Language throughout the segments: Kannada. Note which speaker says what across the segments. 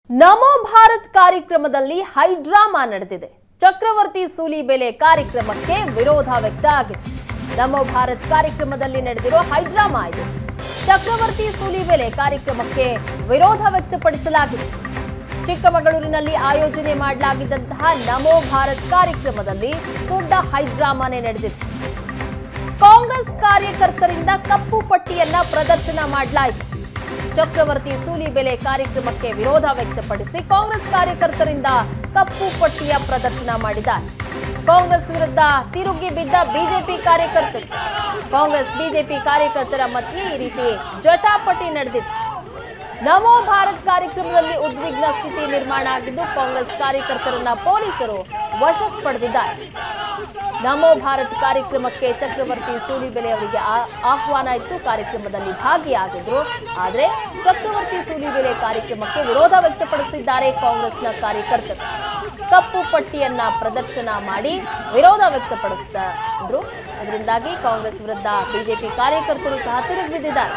Speaker 1: ನಮೋ ಭಾರತ್ ಕಾರ್ಯಕ್ರಮದಲ್ಲಿ ಹೈಡ್ರಾಮಾ ನಡೆದಿದೆ. ಚಕ್ರವರ್ತಿ ಸೂಲಿಬೆಲೆ ಕಾರ್ಯಕ್ರಮಕ್ಕೆ ವಿರೋಧ ವ್ಯಕ್ತ ಆಗಿದೆ. ನಮೋ ಭಾರತ್ ಕಾರ್ಯಕ್ರಮದಲ್ಲಿ ನಡೆದಿರೋ ಹೈಡ್ರಾಮಾ ಇದು. ಚಕ್ರವರ್ತಿ ಸೂಲಿಬೆಲೆ ಕಾರ್ಯಕ್ರಮಕ್ಕೆ ವಿರೋಧ ವ್ಯಕ್ತಪಡಿಸಲಾಗಿದೆ. ಚಿಕ್ಕಮಗಳೂರಿನಲ್ಲಿ ಆಯೋಜನೆ ಮಾಡಲಾಗಿದ್ದಂತಹ ನಮೋ ಭಾರತ್ ಕಾರ್ಯಕ್ರಮದಲ್ಲಿ ದೊಡ್ಡ ಹೈಡ್ರಾಮಾನೇ ನಡೆದಿದೆ. ಕಾಂಗ್ರೆಸ್ ಕಾರ್ಯಕರ್ತರಿಂದ ಕಪ್ಪು ಪಟ್ಟಿಯನ್ನ ಪ್ರದರ್ಶನ ಮಾಡಲಾಯಿತು. ಚಕ್ರವರ್ತಿ ಸೂಲಿಬೆಲೆ ಕಾರ್ಯಕ್ರಮಕ್ಕೆ ವಿರೋಧ ವ್ಯಕ್ತಪಡಿಸಿ ಕಾಂಗ್ರೆಸ್ ಕಾರ್ಯಕರ್ತರಿಂದ ಕಪ್ಪು ಪಟ್ಟಿಯ ಪ್ರದರ್ಶನ ಮಾಡಿದ್ದಾರೆ. ಕಾಂಗ್ರೆಸ್ ವಿರುದ್ಧ ತಿರುಗಿ ಬಿದ್ದ ಬಿಜೆಪಿ ಕಾರ್ಯಕರ್ತರು. ಕಾಂಗ್ರೆಸ್ ಬಿಜೆಪಿ ಕಾರ್ಯಕರ್ತರ ಮಧ್ಯೆ ಈ ರೀತಿ ಜಟಾಪಟಿ ನಡೆದಿದೆ. ನಮೋ ಭಾರತ್ ಕಾರ್ಯಕ್ರಮದಲ್ಲಿ ಉದ್ವಿಗ್ನ ಸ್ಥಿತಿ ನಿರ್ಮಾಣ ಆಗಿದ್ದು ಕಾಂಗ್ರೆಸ್ ಕಾರ್ಯಕರ್ತರನ್ನ ಪೊಲೀಸರು ವಶಕ್ಕೆ ಪಡೆದಿದ್ದಾರೆ. ನಮೋ ಭಾರತ್ ಕಾರ್ಯಕ್ರಮಕ್ಕೆ ಚಕ್ರವರ್ತಿ ಸೂಲಿಬೆಲೆ ಅವರಿಗೆ ಆಹ್ವಾನ ಇತ್ತು. ಕಾರ್ಯಕ್ರಮದಲ್ಲಿ ಭಾಗಿಯಾಗಿದ್ರು. ಆದರೆ ಚಕ್ರವರ್ತಿ ಸೂಲಿಬೆಲೆ ಕಾರ್ಯಕ್ರಮಕ್ಕೆ ವಿರೋಧ ವ್ಯಕ್ತಪಡಿಸಿದ್ದಾರೆ ಕಾಂಗ್ರೆಸ್ನ ಕಾರ್ಯಕರ್ತರು. ಕಪ್ಪು ಪಟ್ಟಿಯನ್ನ ಪ್ರದರ್ಶನ ಮಾಡಿ ವಿರೋಧ ವ್ಯಕ್ತಪಡಿಸ್ತಾ ಇದ್ರು. ಇದರಿಂದಾಗಿ ಕಾಂಗ್ರೆಸ್ ವಿರುದ್ಧ ಬಿಜೆಪಿ ಕಾರ್ಯಕರ್ತರು ಸಹ ತಿರುಗಿಬಿದ್ದಿದ್ದಾರೆ.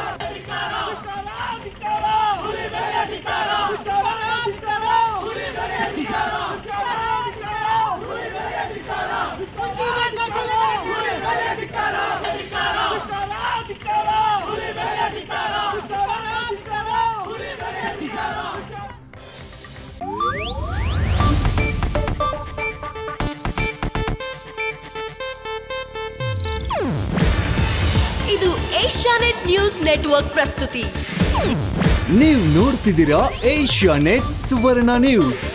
Speaker 2: ಇದು ಏಷ್ಯಾನೆಟ್ ನ್ಯೂಸ್ ನೆಟ್ವರ್ಕ್ ಪ್ರಸ್ತುತಿ.
Speaker 3: ನೀವು ನೋಡ್ತಿದ್ದೀರಾ ಏಷ್ಯಾನೆಟ್ ಸುವರ್ಣ ನ್ಯೂಸ್.